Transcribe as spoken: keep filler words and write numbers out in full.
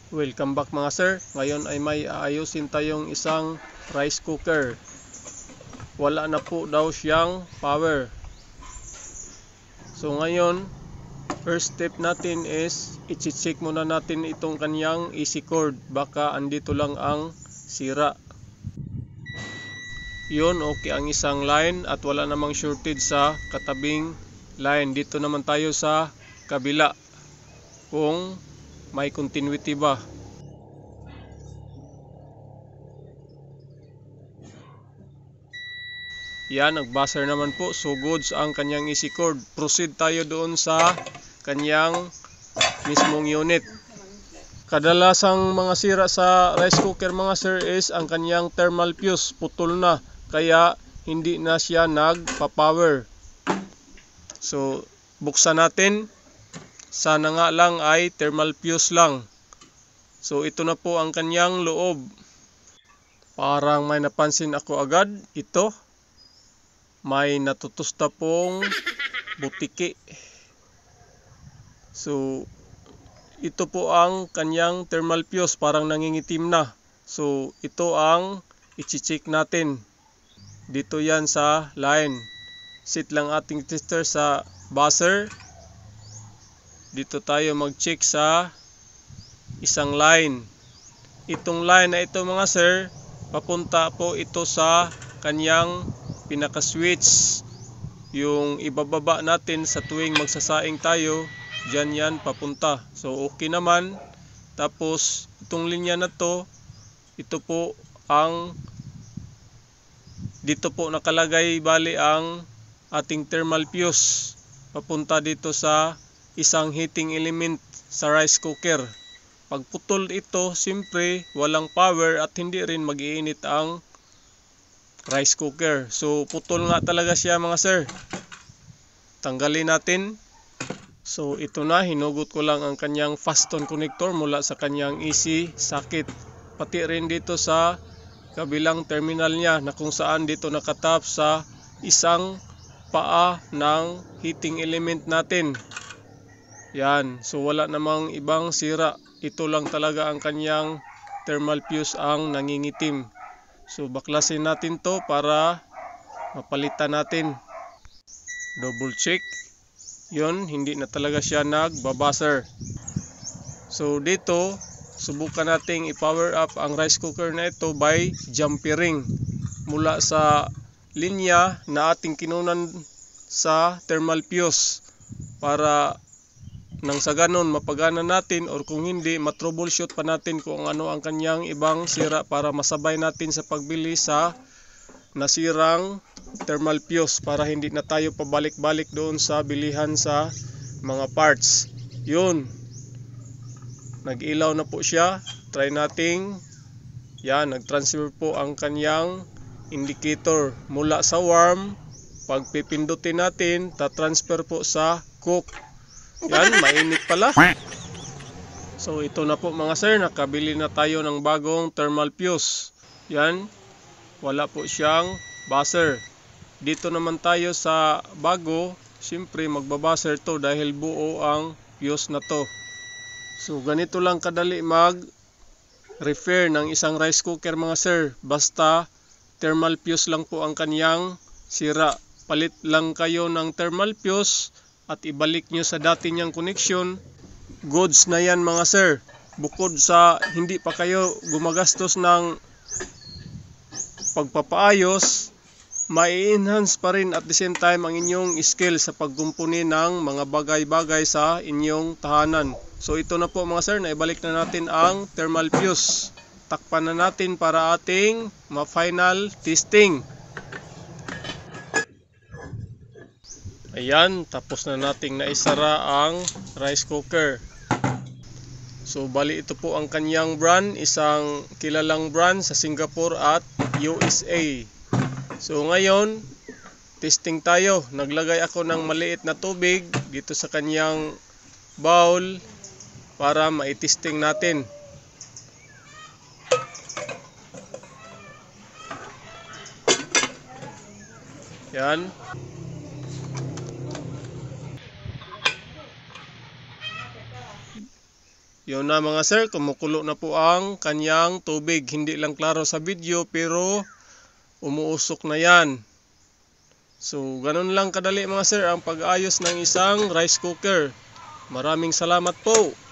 Welcome back mga sir. Ngayon ay may aayusin tayong isang rice cooker. Wala na po daw siyang power. So ngayon, first step natin is i-check muna natin itong kanyang E C cord. Baka andito lang ang sira. Yun, okay ang isang line at wala namang shortage sa katabing line. Dito naman tayo sa kabila kung may continuity ba. Yan, nagbuzzer naman po. So goods ang kanyang E C cord. Proceed tayo doon sa kanyang mismong unit. Kadalasang mga sira sa rice cooker mga sir is ang kanyang thermal fuse. Putol na. Kaya hindi na siya nagpa-power. So buksan natin. Sana nga lang ay thermal fuse lang. So ito na po ang kanyang loob. Parang may napansin ako agad. Ito. May natutusta pong butiki. So ito po ang kanyang thermal fuse. Parang nangingitim na. So ito ang i-check natin. Dito yan sa line. Sit lang ating tester sa buzzer. Dito tayo mag-check sa isang line. Itong line na ito mga sir, papunta po ito sa kanyang pinaka-switch. Yung ibababa natin sa tuwing magsasaing tayo, dyan yan papunta. So okay naman. Tapos itong linya na to, ito po ang dito po nakalagay bali ang ating thermal fuse. Papunta dito sa isang heating element sa rice cooker. Pag putol ito, siyempre walang power at hindi rin mag-iinit ang rice cooker. So putol nga talaga siya mga sir. Tanggalin natin. So ito na, hinugot ko lang ang kanyang fasten connector mula sa kanyang E C socket. Pati rin dito sa kabilang terminal niya na kung saan dito nakatap sa isang paa ng heating element natin. Yan, so wala namang ibang sira. Ito lang talaga ang kanyang thermal fuse ang nangingitim. So baklasin natin to para mapalitan natin. Double check. Yun, hindi na talaga siya nagbabuzzer. So dito, subukan nating i-power up ang rice cooker na ito by jumpering mula sa linya na ating kinunan sa thermal fuse para nang sa ganon mapagana natin, or kung hindi matroubleshoot pa natin kung ano ang kanyang ibang sira para masabay natin sa pagbili sa nasirang thermal fuse para hindi na tayo pabalik-balik doon sa bilihan sa mga parts. Yun, nag-ilaw na po siya. Try nating yan, nag-transfer po ang kanyang indicator mula sa warm. Pag pipindutin natin, ta-transfer po sa cook. Yan, mainit pala. So ito na po mga sir, nakabili na tayo ng bagong thermal fuse. Yan, wala po siyang buzzer. Dito naman tayo sa bago. Siyempre magbabuzzer to dahil buo ang fuse na to. So ganito lang kadali mag repair ng isang rice cooker mga sir. Basta thermal fuse lang po ang kanyang sira. Palit lang kayo ng thermal fuse at ibalik nyo sa dati niyang connection. Goods na yan mga sir. Bukod sa hindi pa kayo gumagastos ng pagpapaayos, mai-enhance pa rin at the same time ang inyong skill sa pagkumpuni ng mga bagay-bagay sa inyong tahanan. So ito na po mga sir, naibalik na natin ang thermal fuse. Takpan na natin para ating ma-final testing. Ayan, tapos na nating naisara ang rice cooker. So bali ito po ang kanyang brand, isang kilalang brand sa Singapore at U S A. So ngayon, testing tayo. Naglagay ako ng maliit na tubig dito sa kanyang bowl para mai-testing natin. Yan. Yun na mga sir, kumukulo na po ang kanyang tubig. Hindi lang klaro sa video pero umuusok na yan. So ganun lang kadali mga sir ang pag-ayos ng isang rice cooker. Maraming salamat po.